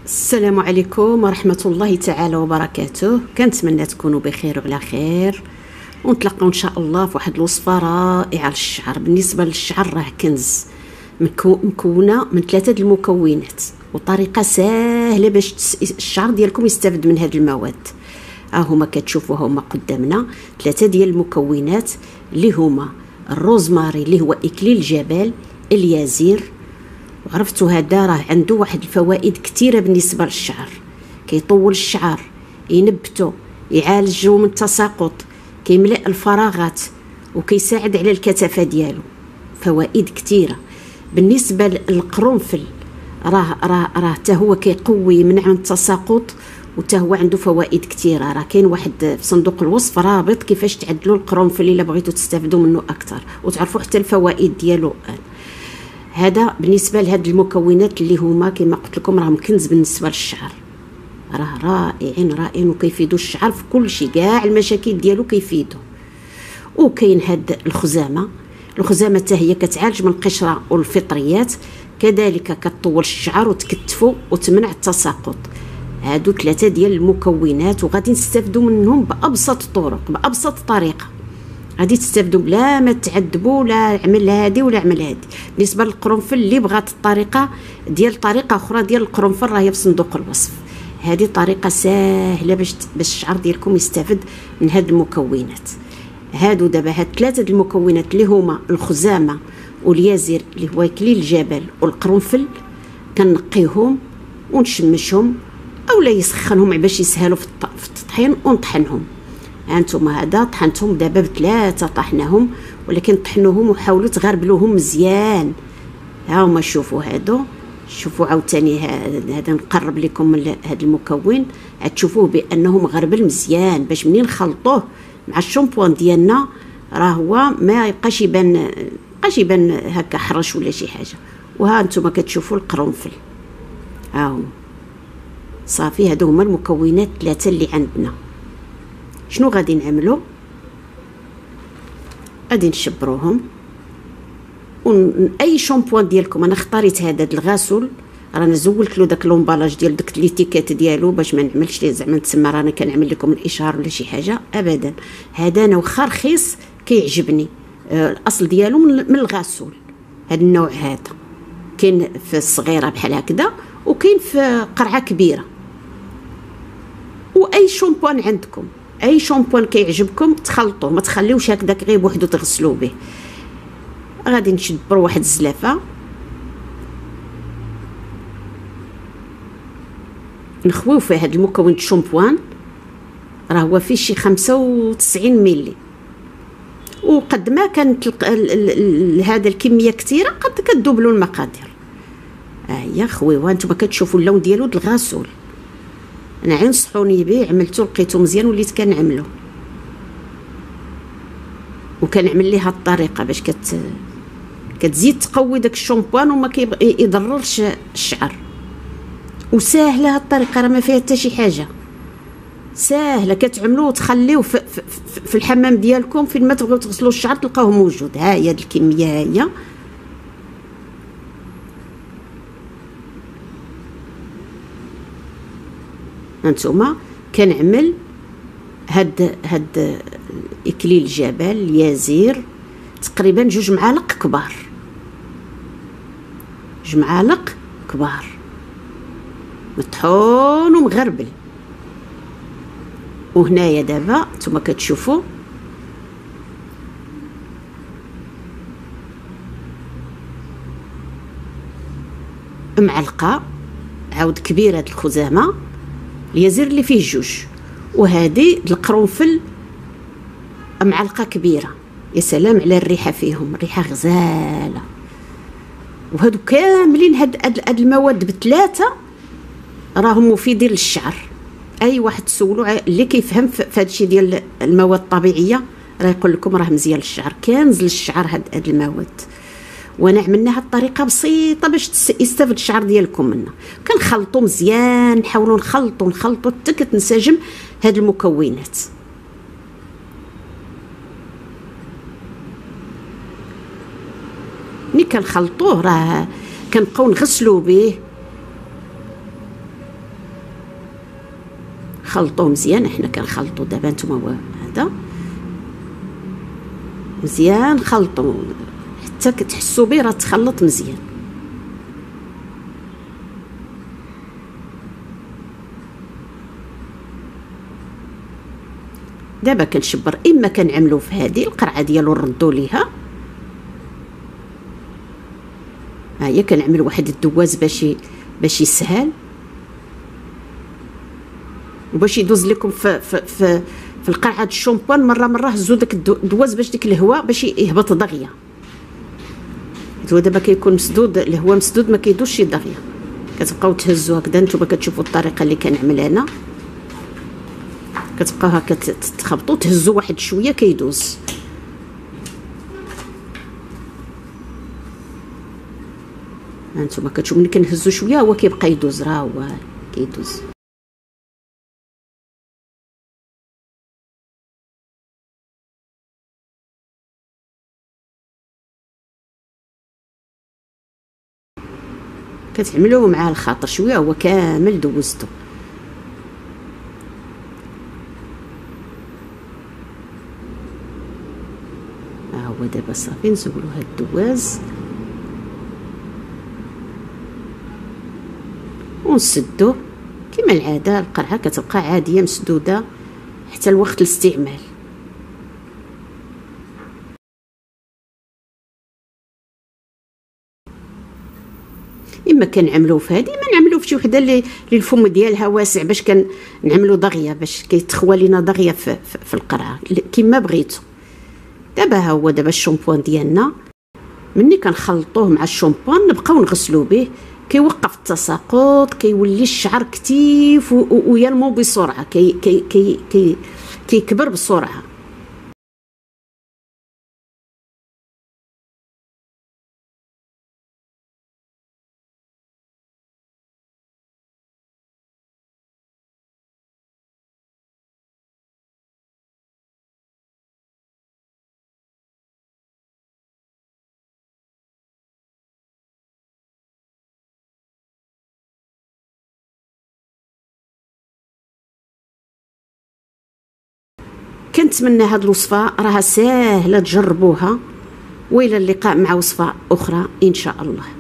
السلام عليكم ورحمة الله تعالى وبركاته. كنتمنى تكونوا بخير وعلى خير، ونتلاقاو ان شاء الله في واحد الوصفة رائعة للشعر. بالنسبة للشعر راه كنز، مكونة من 3 المكونات وطريقة سهلة باش الشعر ديالكم يستافد من هاد المواد. هما كتشوفوا هما قدامنا 3 ديال المكونات اللي هما الروزماري اللي هو اكليل الجبل، اليازير. وعرفتوا هذا راه عنده واحد الفوائد كثيره بالنسبه للشعر، كيطول الشعر، ينبتو، يعالجو من التساقط، كيملأ الفراغات وكيساعد على الكثافه ديالو. فوائد كثيره. بالنسبه للقرنفل راه حتى هو كيقوي يمنع من التساقط، وتا هو عنده فوائد كثيره. راه كاين واحد في صندوق الوصف رابط كيفاش تعدلوا القرنفل الا بغيتوا تستافدوا منه اكثر وتعرفوا حتى الفوائد ديالو. هذا بالنسبه لهاد المكونات اللي هما كما قلت لكم راهم كنز بالنسبه للشعر، راه رائعين وكيفيدوا الشعر في كل شيء، كاع المشاكل ديالو كيفيدوا. وكاين هاد الخزامه حتى هي كتعالج من القشره والفطريات، كذلك كتطول الشعر وتكتفو وتمنع التساقط. هادو 3 ديال المكونات وغادي نستافدوا منهم بابسط الطرق، بابسط طريقه غادي تستافدوا بلا ما تعذبوا، لا عمل هادي ولا عمل هادي. بالنسبه للقرنفل اللي بغات طريقه اخرى ديال القرنفل راهي في صندوق الوصف. هذه طريقه سهله باش الشعر ديالكم يستافد من هاد المكونات. هادو دابا هاد 3 المكونات اللي هما الخزامه واليازر اللي هو اكليل الجبل والقرنفل، كنقيهم ونشمشهم اولا يسخنهم باش يسهلوا في التطحين ونطحنهم. هانتوما هذا طحنتهم دابا ب3 طحناهم، ولكن طحنوهم وحاولوا تغربلوهم مزيان. ها هما شوفوا هادو، شوفوا عاوتاني هذا نقرب لكم من هذا المكون، غتشوفوه بانه مغربل مزيان باش منين نخلطوه مع الشامبوان ديالنا راه هو ما يبقاش يبان هكا حرش ولا شي حاجه. وها انتم كتشوفوا القرنفل، ها هو صافي. هادو هما المكونات 3 اللي عندنا. شنو غادي نعملو؟ غادي نشبروهم اي شامبوان ديالكم. انا اختاريت هذا الغسول، رانا زولت له داك لومبالاج ديال داك ليتيكيت ديالو باش ما نعملش ليه زعما نتسمى رانا كنعمل لكم الاشهار ولا شي حاجه ابدا. هذا انا واخا رخيص كيعجبني، الاصل ديالو من الغسول. هذا النوع هذا كاين في الصغيره بحال هكذا وكاين في قرعه كبيره. واي شامبوان عندكم، اي شامبوان كيعجبكم تخلطوه، ما تخليوش هكذاك غير بوحدو تغسلوا به. غادي نشبروا واحد الزلافه، نخويو فيه هذا المكون الشامبوان، راه هو فيه شي 95 ملي. وقد ما كانت هذا الكميه كثيره قد كتذوبلوا المقادير. هي خويوها. نتوما كتشوفوا اللون ديالو د الغسول، انا عين نصحوني به عملته لقيته مزيان وليت كنعملو، وكنعمل ليه هاد الطريقه باش كتزيد تقوي داك الشامبوان وما يضررش الشعر. وساهله هاد الطريقه، راه ما فيها حتى شي حاجه، ساهله. كتعملوه وتخليوه في الحمام ديالكم فين ما تبغيو تغسلوا الشعر تلقاوه موجود. ها هي هاد الكميه، ها هي. هانتوما كنعمل هاد اكليل الجبل يازير تقريبا 2 معالق كبار، 2 معالق كبار مطحون ومغربل. وهنايا دابا نتوما كتشوفوا معلقه عاود كبيره د الخزامه، اليازير اللي فيه 2، وهذه القرنفل معلقه كبيره. يا سلام على الريحه فيهم، الريحه غزاله. وهادو كاملين هاد المواد ب3 راهم مفيدين للشعر. اي واحد تسولو اللي كيفهم في هادشي ديال المواد الطبيعيه راه يقول لكم راه مزيان للشعر، كنز للشعر هاد المواد. وانا عملناها بطريقه بسيطه باش يستافد الشعر ديالكم منها. كنخلطوا مزيان، نحاولوا نخلطوا حتى كتنسجم هاد المكونات. ملي كنخلطوه راه كنبقاو نغسلوا به كنخلطوه مزيان. حنا كنخلطو دابا نتوما هذا مزيان، خلطو حتى كتحسوا به راه تخلط مزيان. دابا كنشبر، اما كنعملو في هذه القرعه ديالو نردو ليها، ها هي كنعمل واحد الدواز باش يسهل وباش يدوز لكم في القرعه الشامبان. مره هزوا داك الدواز باش ديك الهواء باش يهبط دغيا. هو دابا كيكون مسدود، الهواء مسدود ما كيدوزش دغيا. كتبقاو تهزوا هكذا، نتوما كتشوفوا الطريقه اللي كنعمل انا، كتبقاو هكا تخبطوا تهزوا واحد شويه كيدوز. هانتوما كتشوفوا ملي كنهزوا شويه هو كيبقى يدوز، راه هو كيدوز. كتعملوه مع الخاطر شويه هو كامل دوزتو. ها هو دابا صافي نزولو هاد الدواز ونسدوه كما العاده. القرعه كتبقى عاديه مسدوده حتى لوقت الاستعمال. اما كنعملوه في هذه، ما نعملوه في شي وحده اللي الفم ديالها واسع باش كنعملو دغيا باش كيتخوى لينا دغيا في القرعه كما بغيتو. دابا ها هو دابا الشامبوان ديالنا مني كنخلطوه مع الشامبوان نبقاو نغسلو به، كيوقف التساقط، كيولي الشعر كتيف وينمو بسرعه، كيكبر بسرعه. كنتمنى هاد الوصفه راها ساهله تجربوها، والى اللقاء مع وصفه اخرى ان شاء الله.